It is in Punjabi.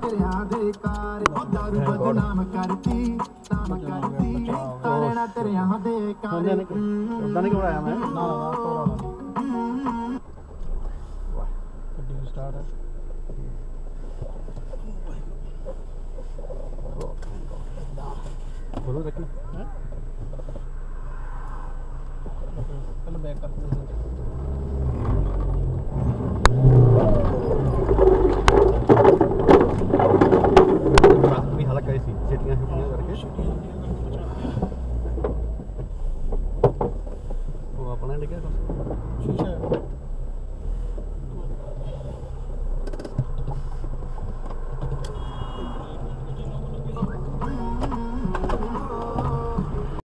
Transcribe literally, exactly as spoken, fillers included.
ਤੇਰਿਆਂ ਦੇ ਕਾਰ ਉਹ ਦਾਰੂ ਬਦਨਾਮ ਕਰਤੀ ਨਾਮ ਕਰਤੀ ਕਰਨਾ ਤੇਰਿਆਂ ਦੇ ਕਾਰ ਉਦਾਂ ਨਹੀਂ ਘਬਰਾਇਆ ਮੈਂ ਨਾ ਨਾ ਘਬਰਾਉਣਾ ਵਾਹ ਗੱਡੀ ਸਟਾਰਟ ਹੈ बोलो रखी है पहले बैक कर दे भी हालत कैसी सीटियां सीटियां करके